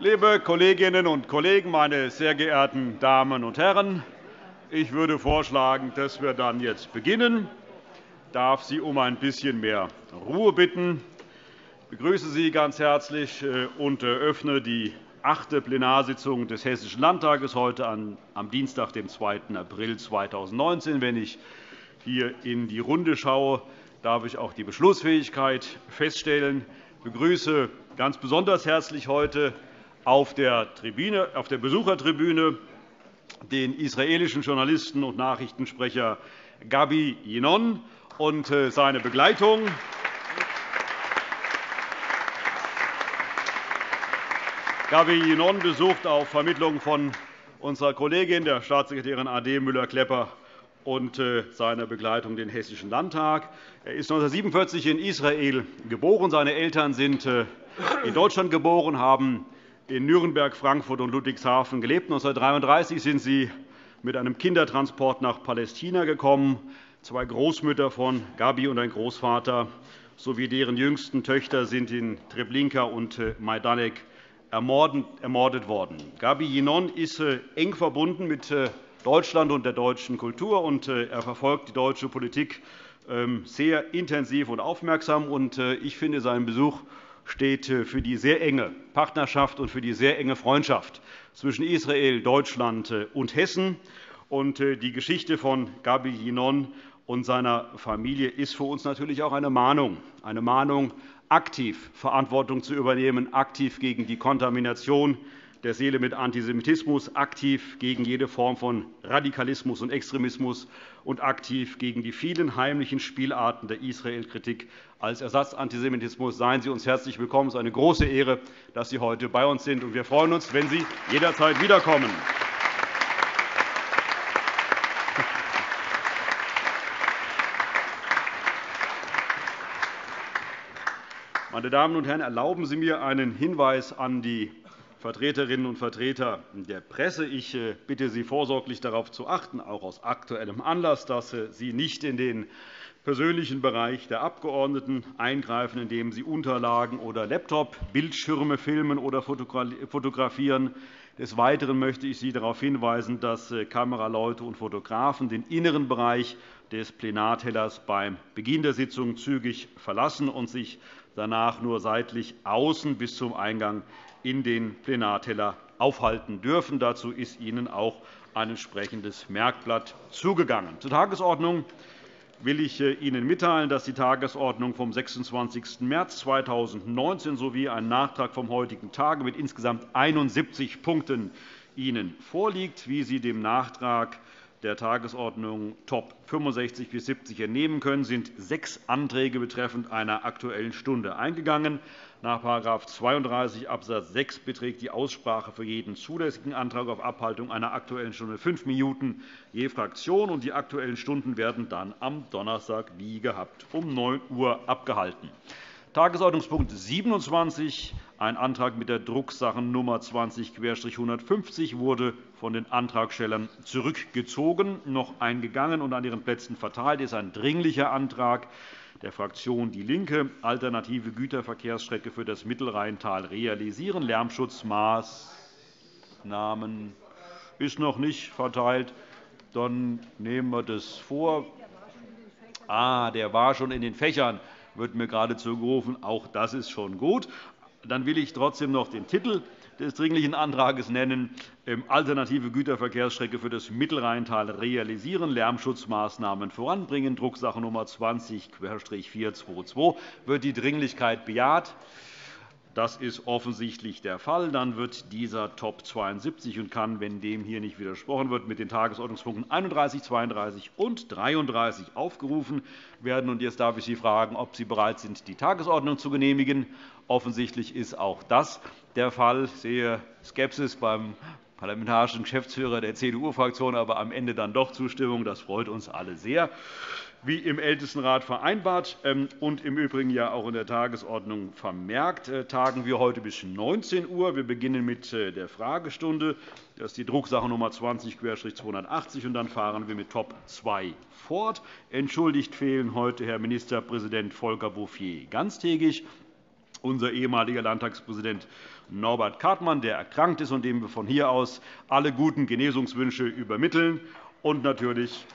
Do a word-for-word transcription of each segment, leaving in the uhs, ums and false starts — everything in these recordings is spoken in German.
Liebe Kolleginnen und Kollegen, meine sehr geehrten Damen und Herren! Ich würde vorschlagen, dass wir dann jetzt beginnen. Ich darf Sie um ein bisschen mehr Ruhe bitten. Ich begrüße Sie ganz herzlich und eröffne die achte Plenarsitzung des Hessischen Landtages heute am Dienstag, dem zweiten April zweitausendneunzehn. Wenn ich hier in die Runde schaue, darf ich auch die Beschlussfähigkeit feststellen. Ich begrüße ganz besonders herzlich heute auf der Besuchertribüne den israelischen Journalisten und Nachrichtensprecher Gabi Yinon und seine Begleitung. Gabi Yinon besucht auf Vermittlung von unserer Kollegin, der Staatssekretärin Ade Müller-Klepper, und seiner Begleitung den Hessischen Landtag. Er ist neunzehnhundertsiebenundvierzig in Israel geboren. Seine Eltern sind in Deutschland geboren, haben in Nürnberg, Frankfurt und Ludwigshafen gelebt. neunzehnhundertdreiunddreißig sind sie mit einem Kindertransport nach Palästina gekommen. Zwei Großmütter von Gabi und ein Großvater sowie deren jüngsten Töchter sind in Treblinka und Majdanek ermordet worden. Gabi Yinon ist eng verbunden mit Deutschland und der deutschen Kultur, und er verfolgt die deutsche Politik sehr intensiv und aufmerksam. Ich finde, sein Besuch steht für die sehr enge Partnerschaft und für die sehr enge Freundschaft zwischen Israel, Deutschland und Hessen. Die Geschichte von Gabi Yinon und seiner Familie ist für uns natürlich auch eine Mahnung, eine Mahnung, aktiv Verantwortung zu übernehmen, aktiv gegen die Kontamination der Seele mit Antisemitismus, aktiv gegen jede Form von Radikalismus und Extremismus und aktiv gegen die vielen heimlichen Spielarten der Israel-Kritik als Ersatzantisemitismus. Seien Sie uns herzlich willkommen. Es ist eine große Ehre, dass Sie heute bei uns sind. Wir freuen uns, wenn Sie jederzeit wiederkommen. Meine Damen und Herren, erlauben Sie mir einen Hinweis an die Vertreterinnen und Vertreter der Presse. Ich bitte Sie, vorsorglich darauf zu achten, auch aus aktuellem Anlass, dass Sie nicht in den persönlichen Bereich der Abgeordneten eingreifen, indem Sie Unterlagen oder Laptop-Bildschirme filmen oder fotografieren. Des Weiteren möchte ich Sie darauf hinweisen, dass Kameraleute und Fotografen den inneren Bereich des Plenartellers beim Beginn der Sitzung zügig verlassen und sich danach nur seitlich außen bis zum Eingang in den Plenarteller aufhalten dürfen. Dazu ist Ihnen auch ein entsprechendes Merkblatt zugegangen. Zur Tagesordnung will ich Ihnen mitteilen, dass die Tagesordnung vom sechsundzwanzigsten März zweitausendneunzehn sowie ein Nachtrag vom heutigen Tage mit insgesamt einundsiebzig Punkten Ihnen vorliegt. Wie Sie dem Nachtrag der Tagesordnung Top fünfundsechzig bis siebzig entnehmen können, sind sechs Anträge betreffend einer Aktuellen Stunde eingegangen. Nach § zweiunddreißig Abs. sechs beträgt die Aussprache für jeden zulässigen Antrag auf Abhaltung einer Aktuellen Stunde fünf Minuten je Fraktion. Die Aktuellen Stunden werden dann am Donnerstag wie gehabt um neun Uhr abgehalten. Tagesordnungspunkt siebenundzwanzig, ein Antrag mit der Drucksachennummer zwanzig hundertfünfzig, wurde von den Antragstellern zurückgezogen. Noch eingegangen und an Ihren Plätzen verteilt ist ein Dringlicher Antrag der Fraktion DIE LINKE, alternative Güterverkehrsstrecke für das Mittelrheintal realisieren. Lärmschutzmaßnahmen ist noch nicht verteilt. Dann nehmen wir das vor. Ah, der war schon in den Fächern, wird mir gerade zugerufen. Auch das ist schon gut. Dann will ich trotzdem noch den Titel des Dringlichen Antrags nennen: Alternative Güterverkehrsstrecke für das Mittelrheintal realisieren, Lärmschutzmaßnahmen voranbringen, Drucksachennummer zwanzig vierhundertzweiundzwanzig. Wird die Dringlichkeit bejaht? Das ist offensichtlich der Fall. Dann wird dieser Top zweiundsiebzig und kann, wenn dem hier nicht widersprochen wird, mit den Tagesordnungspunkten einunddreißig, zweiunddreißig und dreiunddreißig aufgerufen werden. Jetzt darf ich Sie fragen, ob Sie bereit sind, die Tagesordnung zu genehmigen. Offensichtlich ist auch das der Fall. Ich sehe Skepsis beim parlamentarischen Geschäftsführer der C D U-Fraktion, aber am Ende dann doch Zustimmung. Das freut uns alle sehr. Wie im Ältestenrat vereinbart und im Übrigen ja auch in der Tagesordnung vermerkt, tagen wir heute bis neunzehn Uhr. Wir beginnen mit der Fragestunde. Das ist die Drucksachennummer zwanzig zweihundertachtzig. Und dann fahren wir mit Top zwei fort. Entschuldigt fehlen heute Herr Ministerpräsident Volker Bouffier ganztägig, unser ehemaliger Landtagspräsident Norbert Kartmann, der erkrankt ist und dem wir von hier aus alle guten Genesungswünsche übermitteln. Und natürlich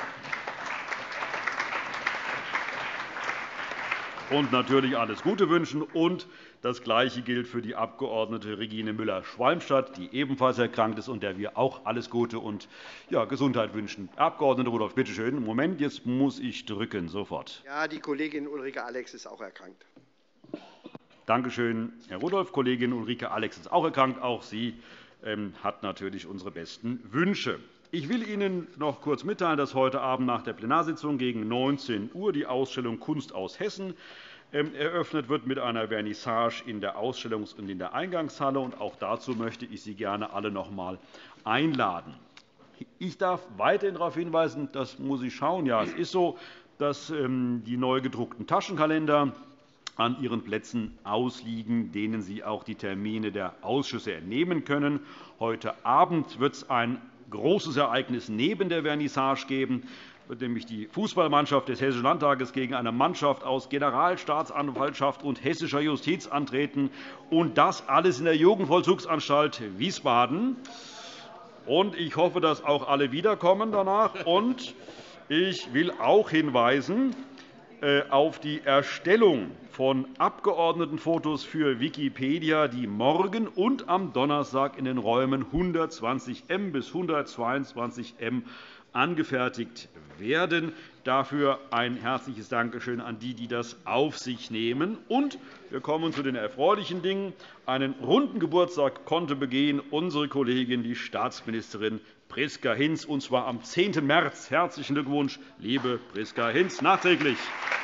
und natürlich alles Gute wünschen. Und das Gleiche gilt für die Abg. Regine Müller-Schwalmstadt, die ebenfalls erkrankt ist und der wir auch alles Gute und ja, Gesundheit wünschen. Herr Abg. Rudolph, bitte schön. Moment, jetzt muss ich drücken. Sofort. Ja, die Kollegin Ulrike Alex ist auch erkrankt. Danke schön, Herr Rudolph. Kollegin Ulrike Alex ist auch erkrankt. Auch sie ähm, hat natürlich unsere besten Wünsche. Ich will Ihnen noch kurz mitteilen, dass heute Abend nach der Plenarsitzung gegen neunzehn Uhr die Ausstellung Kunst aus Hessen eröffnet wird mit einer Vernissage in der Ausstellungs- und in der Eingangshalle. Auch dazu möchte ich Sie gerne alle noch einmal einladen. Ich darf weiterhin darauf hinweisen, das muss ich schauen. Ja, es ist so, dass die neu gedruckten Taschenkalender an Ihren Plätzen ausliegen, denen Sie auch die Termine der Ausschüsse entnehmen können. Heute Abend wird es ein großes Ereignis neben der Vernissage geben, wird nämlich die Fußballmannschaft des Hessischen Landtages gegen eine Mannschaft aus Generalstaatsanwaltschaft und hessischer Justiz antreten, und das alles in der Jugendvollzugsanstalt Wiesbaden. Ich hoffe, dass auch alle wiederkommen danach. Und ich will auch hinweisen auf die Erstellung von Abgeordnetenfotos für Wikipedia, die morgen und am Donnerstag in den Räumen hundertzwanzig M bis hundertzweiundzwanzig M angefertigt werden. Dafür ein herzliches Dankeschön an die, die das auf sich nehmen. Und wir kommen zu den erfreulichen Dingen. Einen runden Geburtstag konnte begehen unsere Kollegin, die Staatsministerin Priska Hinz, und zwar am zehnten März. Herzlichen Glückwunsch, liebe Priska Hinz, nachträglich.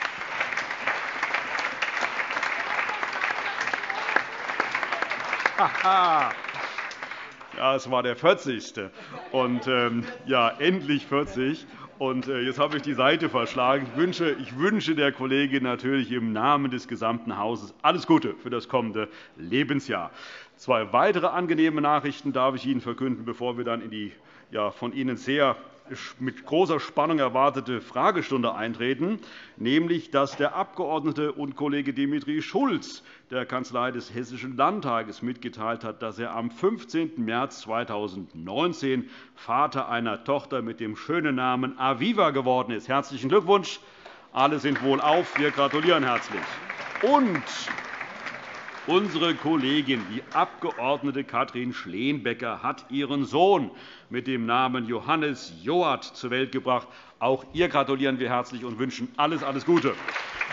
Ja, es war der vierzigste Und, ähm, ja, endlich vierzig. Und jetzt habe ich die Seite verschlagen. Ich wünsche, ich wünsche der Kollegin natürlich im Namen des gesamten Hauses alles Gute für das kommende Lebensjahr. Zwei weitere angenehme Nachrichten darf ich Ihnen verkünden, bevor wir dann in die ja, von Ihnen sehr mit großer Spannung erwartete Fragestunde eintreten, nämlich dass der Abgeordnete und Kollege Dimitri Schulz der Kanzlei des Hessischen Landtages mitgeteilt hat, dass er am fünfzehnten März zweitausendneunzehn Vater einer Tochter mit dem schönen Namen Aviva geworden ist. Herzlichen Glückwunsch! Alle sind wohlauf. Wir gratulieren herzlich. Und unsere Kollegin, die Abg. Katrin Schleenbecker, hat ihren Sohn mit dem Namen Johannes Joad zur Welt gebracht. Auch ihr gratulieren wir herzlich und wünschen alles, alles Gute.